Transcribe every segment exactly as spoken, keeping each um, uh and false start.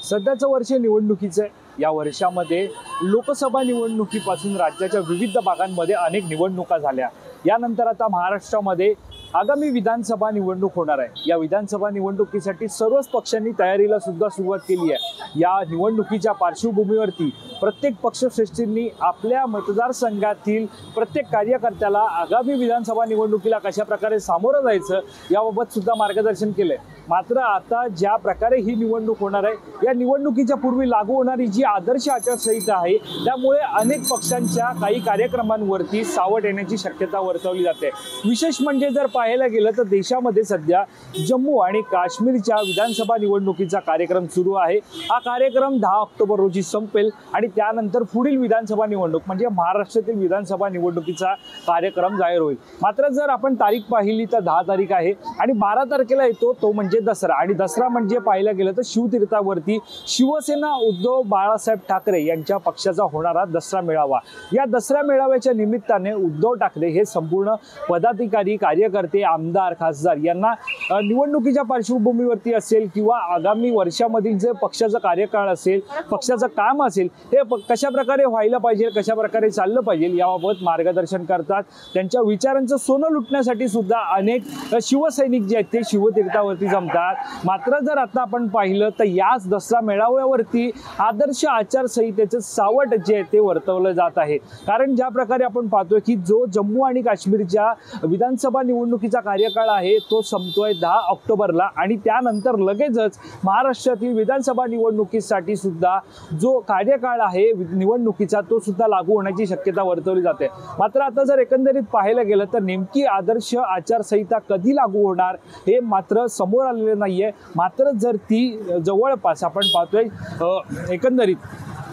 सध्याचं वर्ष निवडणुकीचं आहे। या वर्षामध्ये लोकसभा निवडणुकीपासून राज्याच्या विविध भागांमध्ये अनेक निवडणुका झाल्या। यानंतर आता महाराष्ट्रामध्ये आगामी विधानसभा निवडणूक होणार आहे। या विधानसभा निवडणुकीसाठी सर्वच पक्षांनी तयारीला सुद्धा सुरुवात केली आहे। या निवडणुकीच्या पार्श्वभूमीवरती प्रत्येक पक्षश्रेष्ठींनी आपल्या मतदारसंघातील प्रत्येक कार्यकर्त्याला आगामी विधानसभा निवडणुकीला कशा प्रकारे सामोरं जायचं याबाबत सुद्धा मार्गदर्शन केलंय। मात्र आता ज्या प्रकारे ही निवडणूक होणार आहे, या निवडणुकीच्या पूर्वी लागू होणारी जी आदर्श आचारसंहिता आहे, त्यामुळे अनेक पक्षांच्या काही कार्यक्रमांवरती सावट येण्याची शक्यता वर्तवली जाते। विशेष म्हणजे जर पाहायला गेलं तर देशामध्ये सध्या जम्मू आणि काश्मीरच्या विधानसभा निवडणुकीचा कार्यक्रम सुरू आहे। हा कार्यक्रम दहा ऑक्टोबर रोजी संपेल आणि त्यानंतर पुढील विधानसभा निवडणूक म्हणजे महाराष्ट्रातील विधानसभा निवडणुकीचा कार्यक्रम जाहीर होईल। मात्र जर आपण तारीख पाहिली तर दहा तारीख आहे आणि बारा तारखेला येतो तो म्हणजे दसरा। आणि दसरा म्हणजे पाहायला गेलं तर शिवतीर्थावरती शिवसेना उद्धव बाळासाहेब ठाकरे यांच्या पक्षाचा होणारा दसरा मेळावा। या दसरा मेळाव्याच्या निमित्ताने उद्धव ठाकरे हे संपूर्ण पदाधिकारी, कार्यकर्ते, आमदार, खासदार यांना निवडणुकीच्या पार्श्वभूमीवरती असेल किंवा आगामी वर्षामधील जे पक्षाचा कार्यकाळ असेल, पक्षाचं काम असेल, हे कशा प्रकारे व्हायला पाहिजे, कशा प्रकारे चाललं पाहिजे याबाबत मार्गदर्शन करतात। त्यांच्या विचारांचं सोनं लुटण्यासाठी सुद्धा अनेक शिवसैनिक जे आहेत ते शिवतीर्थावरती जमतात। मात्र जर आता आपण पाहिलं तर याच दसरा मेळाव्यावरती आदर्श आचारसंहितेचं सावट जे आहे ते वर्तवलं जात आहे। कारण ज्या प्रकारे आपण पाहतोय की जो जम्मू आणि काश्मीरच्या विधानसभा निवडणुकीचा कार्यकाळ आहे तो संपतोय दहा ऑक्टोबरला आणि त्यानंतर लगेचच महाराष्ट्रातील विधानसभा निवडणुकीसाठी सुद्धा जो कार्यकाळ आहे निवडणुकीचा तो सुद्धा लागू होण्याची शक्यता वर्तवली जाते। मात्र आता जर एकंदरीत पाहायला गेलं तर नेमकी आदर्श आचारसंहिता कधी लागू होणार हे मात्र समोर आलेले नाहीये। मात्र जर ती जवळपास आपण पाहतोय एकंदरीत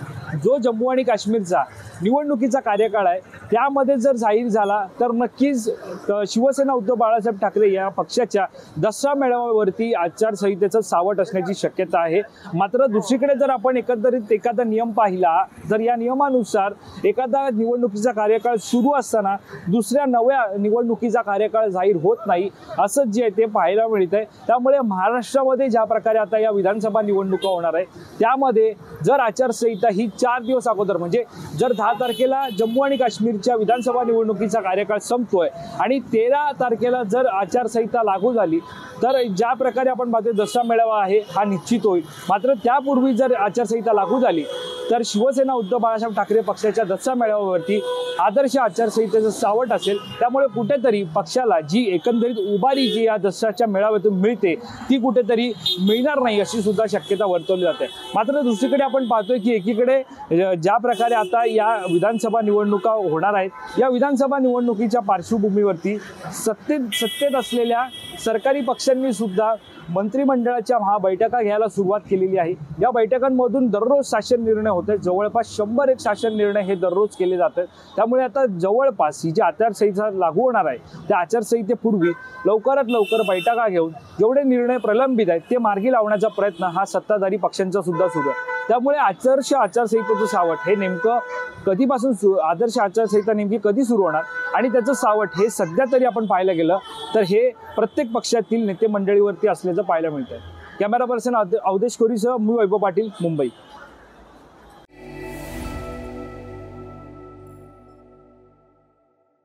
जो जम्मू आणि काश्मीरचा निवडणुकीचा कार्यकाळ आहे त्यामध्ये जर जाहीर झाला तर नक्कीच शिवसेना उद्धव बाळासाहेब ठाकरे या पक्षाच्या दसरा मेळाव्यावरती आचारसंहितेचं सावट असण्याची शक्यता आहे। मात्र दुसरीकडे जर आपण एकंदरीत एखादा नियम पाहिला तर या नियमानुसार एखादा निवडणुकीचा कार्यकाळ सुरू असताना दुसऱ्या नव्या निवडणुकीचा कार्यकाळ जाहीर होत नाही असं जे ते पाहायला मिळतंय। त्यामुळे महाराष्ट्रामध्ये ज्या प्रकारे आता या विधानसभा निवडणुका होणार आहे त्यामध्ये जर आचारसंहिता ही चार दिवस अगोदर म्हणजे जर दहा तारखेला जम्मू आणि काश्मीरच्या विधानसभा निवडणुकीचा कार्यकाळ संपतोय आणि तेरा तारखेला जर आचारसंहिता लागू झाली तर ज्या प्रकारे आपण पाहतोय दसरा मेळावा आहे हा निश्चित होईल। मात्र त्यापूर्वी जर आचारसंहिता लागू झाली तर शिवसेना उद्धव बाळासाहेब ठाकरे पक्षाच्या दसरा मेळाव्यावरती आदर्श आचारसंहितेचं सावट असेल। त्यामुळे कुठेतरी पक्षाला जी एकंदरीत उभारी जी या दसऱ्याच्या मेळाव्यातून मिळते ती कुठेतरी मिळणार नाही अशी सुद्धा शक्यता वर्तवली जाते। मात्र दुसरीकडे आपण पाहतोय की एकीकडे ज्या प्रकारे आता या विधानसभा निवडणुका होणार आहेत, या विधानसभा निवडणुकीच्या पार्श्वभूमीवरती सत्तेत सत्तेत असलेल्या सरकारी पक्षांनी सुद्धा मंत्रिमंडळाच्या महा बैठका घ्यायला सुरुवात केलेली आहे। या बैठकांमधून दररोज शासन निर्णय होते, जवळपास शंभर एक शासन निर्णय हे दररोज केले जातात। त्यामुळे आता जवळपास ही जी आचारसंहिता लागू होणार आहे त्या आचारसंहितेपूर्वी लवकरात लवकर बैठका घेऊन जेवढे निर्णय प्रलंबित आहेत ते मार्गी लावण्याचा प्रयत्न हा सत्ताधारी पक्षांचा सुद्धा सुरू आहे। त्यामुळे आदर्श आचारसंहितेचं सावट हे नेमकं कधीपासून सु आदर्श आचारसंहिता नेमकी कधी सुरू होणार आणि त्याचं सावट हे सध्या तरी आपण पाहायला गेलं तर हे प्रत्येक पक्षातील नेते मंडळीवरती असल्याचं पाहायला मिळतंय। कॅमेरा पर्सन अवधेश कोरीसह मी वैभव पाटील, मुंबई।